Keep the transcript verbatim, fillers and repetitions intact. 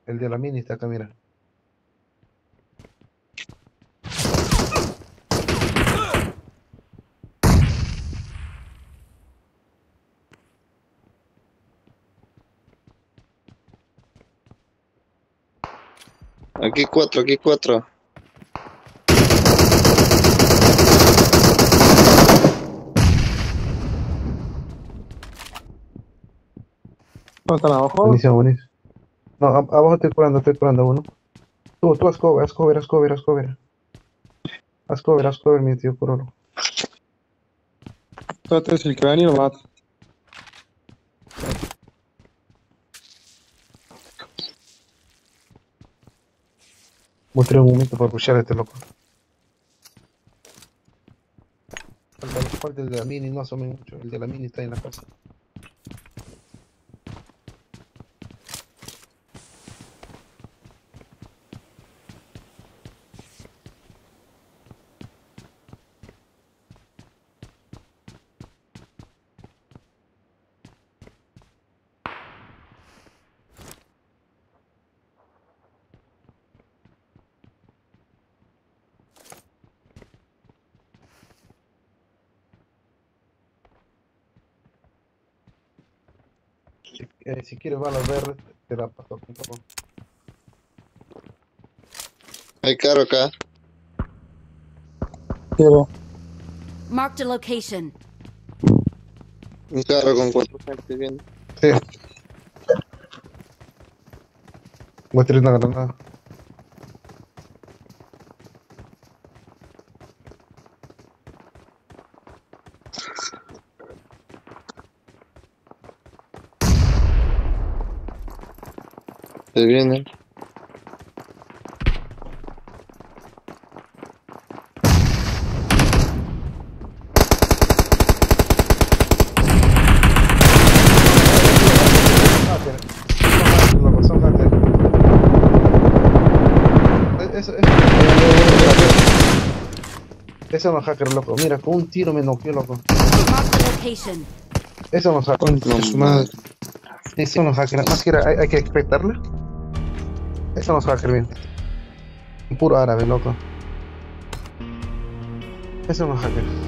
El de la mini está acá, mira. Aquí cuatro, aquí cuatro. ¿No están abajo? Buenísimo, buenísimo. No, a- abajo estoy curando, estoy curando a uno. Tú, tú haz cover, haz cover, haz cover, haz cover. Haz cover, haz cover, mi tío Corolo. Trate el cráneo y lo mata. Mostré un momento para pushar a este loco. Falta, falta el de la mini, no asome mucho. El de la mini está en la casa. Si, eh, si quieres balas verdes, te la paso un poco. Hay carro acá. Quiero. Marked a location. Un carro con cuatro gente viendo. Sí. Muestre una granada. Se vienen. Hacker. Son hackers, loco, son hackers. Eh, Eso, eso. Eso no es hacker, loco. Mira, con un tiro me noqueó, loco. Marked a location. Eso no es hacker. No, Su madre. Eso no es hacker. Más que era, hay, hay que expectarle. Eso no es hacker, bien. Puro árabe, loco. Eso no es hacker.